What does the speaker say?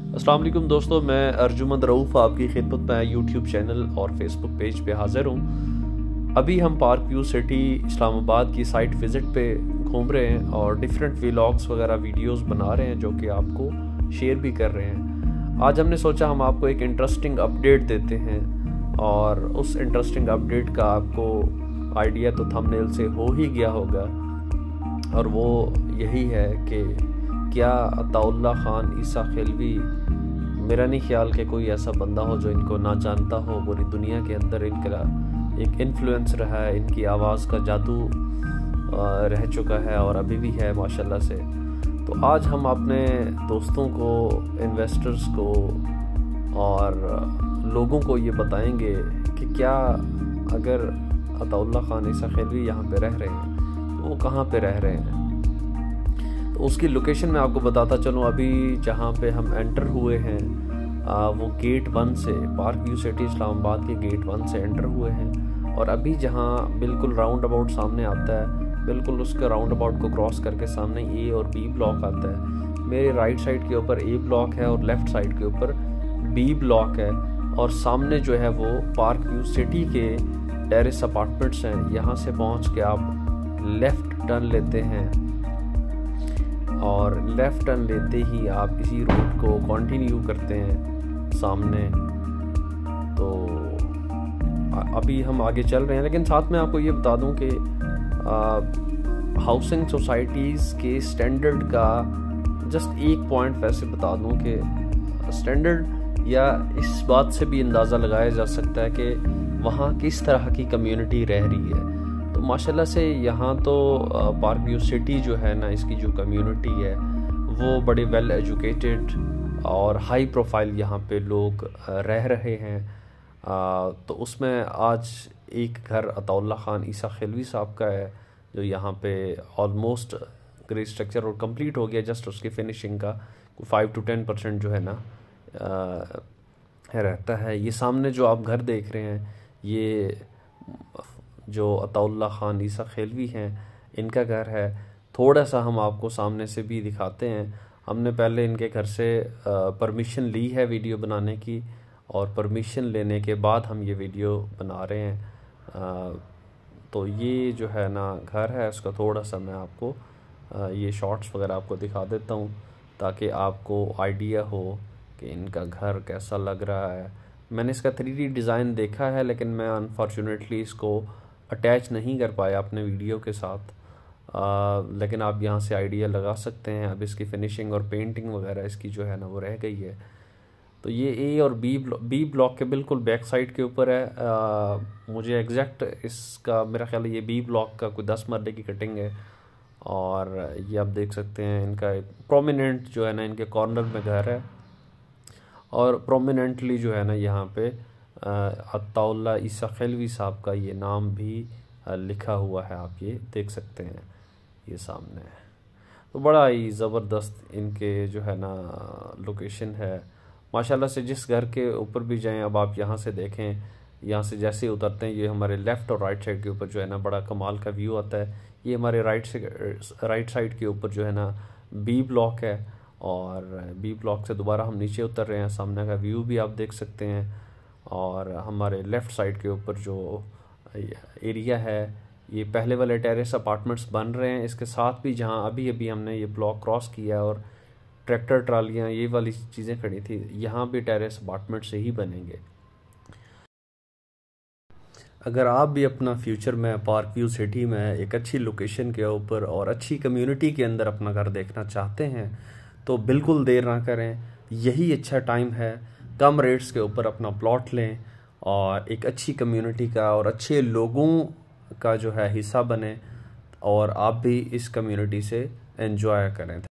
अस्सलाम वालेकुम दोस्तों, मैं अर्जुमंद रऊफ़ आपकी खिदमत में यूट्यूब चैनल और फेसबुक पेज पे हाज़िर हूँ। अभी हम पार्क व्यू सिटी इस्लामाबाद की साइट विज़िट पे घूम रहे हैं और डिफरेंट व्लॉग्स वगैरह वीडियोस बना रहे हैं जो कि आपको शेयर भी कर रहे हैं। आज हमने सोचा हम आपको एक इंटरेस्टिंग अपडेट देते हैं और उस इंटरेस्टिंग अपडेट का आपको आइडिया तो थंबनेल से हो ही गया होगा, और वो यही है कि क्या अताउल्ला ख़ान ईसा खिलवी, मेरा नहीं ख्याल कि कोई ऐसा बंदा हो जो इनको ना जानता हो। पूरी दुनिया के अंदर इनका एक इन्फ्लुएंस रहा है, इनकी आवाज़ का जादू रह चुका है और अभी भी है माशाल्लाह से। तो आज हम अपने दोस्तों को, इन्वेस्टर्स को और लोगों को ये बताएंगे कि क्या अगर अताउल्ला ख़ान ईसा खिलवी यहाँ पे रह रहे हैं तो वो कहाँ पे रह रहे हैं। तो उसकी लोकेशन मैं आपको बताता चलूँ। अभी जहाँ पे हम एंटर हुए हैं वो गेट 1 से, पार्क व्यू सिटी इस्लामाबाद के गेट 1 से एंटर हुए हैं, और अभी जहाँ बिल्कुल राउंड अबाउट सामने आता है, बिल्कुल उसके राउंड अबाउट को क्रॉस करके सामने ए और बी ब्लॉक आता है। मेरे राइट साइड के ऊपर ए ब्लॉक है और लेफ़्ट साइड के ऊपर बी ब्लॉक है, और सामने जो है वो पार्क व्यू सिटी के टेरेस अपार्टमेंट्स हैं। यहाँ से पहुँच के आप लेफ़्ट टर्न लेते हैं और लेफ़्ट टर्न लेते ही आप इसी रोड को कंटिन्यू करते हैं सामने। तो अभी हम आगे चल रहे हैं, लेकिन साथ में आपको ये बता दूं कि हाउसिंग सोसाइटीज़ के स्टैंडर्ड का जस्ट एक पॉइंट वैसे बता दूं कि स्टैंडर्ड, या इस बात से भी अंदाज़ा लगाया जा सकता है कि वहाँ किस तरह की कम्युनिटी रह रही है। तो माशाल्लाह से यहाँ तो पार्क व्यू सिटी जो है ना, इसकी जो कम्युनिटी है वो बड़े वेल एजुकेटेड और हाई प्रोफाइल यहाँ पे लोग रह रहे हैं। तो उसमें आज एक घर अताउल्ला ख़ान ईसा खिलवी साहब का है जो यहाँ पे ऑलमोस्ट ग्रे स्ट्रक्चर और कंप्लीट हो गया। जस्ट उसकी फिनिशिंग का 5 to 10% जो है ना रहता है। ये सामने जो आप घर देख रहे हैं, ये जो अताउल्ला ख़ान ईसा खिलवी हैं इनका घर है। थोड़ा सा हम आपको सामने से भी दिखाते हैं। हमने पहले इनके घर से परमिशन ली है वीडियो बनाने की, और परमिशन लेने के बाद हम ये वीडियो बना रहे हैं। तो ये जो है ना घर है, उसका थोड़ा सा मैं आपको ये शॉट्स वगैरह आपको दिखा देता हूँ ताकि आपको आइडिया हो कि इनका घर कैसा लग रहा है। मैंने इसका 3D डिज़ाइन देखा है, लेकिन मैं अनफॉर्चुनेटली इसको अटैच नहीं कर पाया अपने वीडियो के साथ, लेकिन आप यहाँ से आइडिया लगा सकते हैं। अब इसकी फिनिशिंग और पेंटिंग वगैरह इसकी जो है ना वो रह गई है। तो ये ए और बी ब्लॉक के बिल्कुल बैक साइड के ऊपर है। मुझे एग्जैक्ट इसका मेरा ख्याल है ये बी ब्लॉक का कोई 10 मरले की कटिंग है, और ये आप देख सकते हैं इनका एक प्रोमिनेंट जो है ना इनके कॉर्नर में घर है, और प्रोमिनेंटली जो है ना यहाँ पे अताउल्ला ईसा खिलवी साहब का ये नाम भी लिखा हुआ है। आप ये देख सकते हैं ये सामने। तो बड़ा ही ज़बरदस्त इनके जो है ना लोकेशन है माशाल्लाह से। जिस घर के ऊपर भी जाएं, अब आप यहाँ से देखें, यहाँ से जैसे ही उतरते हैं ये हमारे लेफ़्ट और राइट साइड के ऊपर जो है ना बड़ा कमाल का व्यू आता है। ये हमारे राइट साइड के ऊपर जो है ना बी ब्लॉक है, और बी ब्लॉक से दोबारा हम नीचे उतर रहे हैं। सामने का व्यू भी आप देख सकते हैं, और हमारे लेफ़्ट साइड के ऊपर जो एरिया है ये पहले वाले टेरेस अपार्टमेंट्स बन रहे हैं। इसके साथ भी जहां अभी अभी हमने ये ब्लॉक क्रॉस किया और ट्रैक्टर ट्रालियां ये वाली चीज़ें खड़ी थी, यहाँ भी टेरेस अपार्टमेंट से ही बनेंगे। अगर आप भी अपना फ्यूचर में पार्क व्यू सिटी में एक अच्छी लोकेशन के ऊपर और अच्छी कम्युनिटी के अंदर अपना घर देखना चाहते हैं तो बिल्कुल देर ना करें, यही अच्छा टाइम है। कम रेट्स के ऊपर अपना प्लॉट लें और एक अच्छी कम्युनिटी का और अच्छे लोगों का जो है हिस्सा बने, और आप भी इस कम्युनिटी से एंजॉय करें।